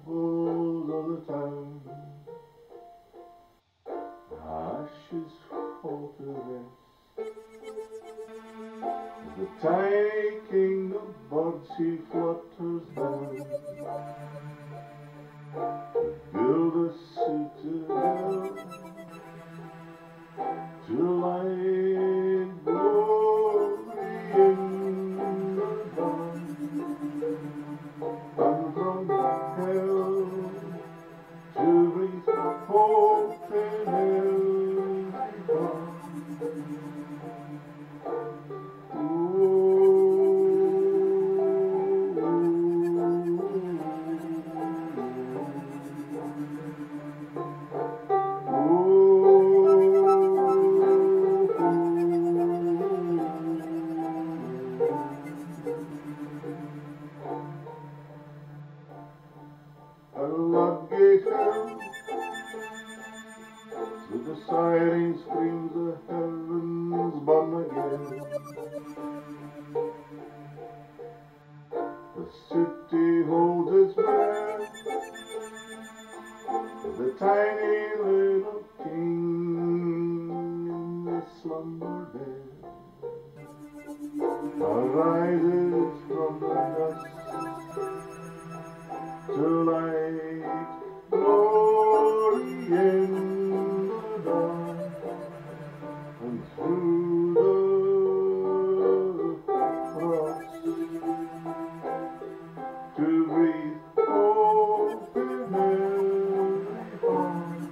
troubles of the town. Ashes fall to rest. The tiny king of birds he flutters down to build a citadel to light glory in the dawn, and from hell to breathe hope in every heart. A floodgate hell, with the siren screams the heavens burn again. The city holds its breath, the tiny little king in the slumber bed arises from the dust to light glory in the dawn, and through the frost to breathe hope in every heart.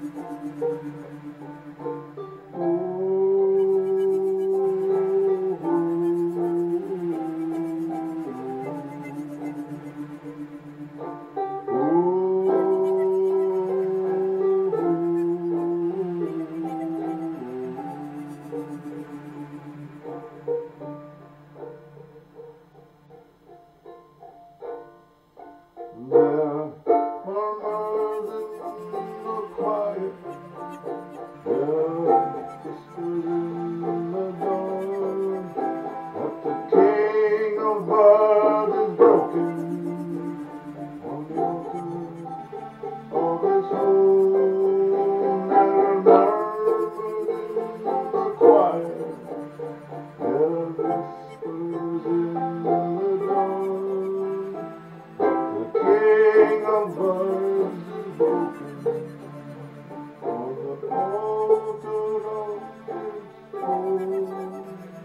There are murmurs in the quiet, there are whispers in the dawn, that the king of birds is broken on the altar of his home. There are murmurs in the quiet, there are whispers in the dawn, the king of birds is broken on the altar of his home.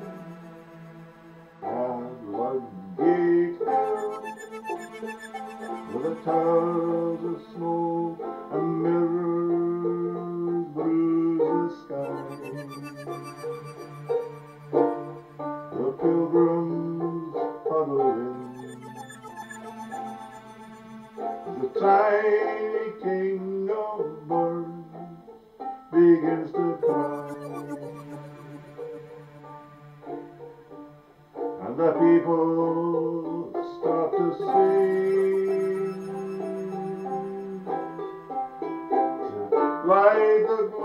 At floodgate hell, with the towers of smoke and mirrors bruise the sky, the pilgrims huddle in. The tiny king of birds begins to cry, and the people start to sing to light the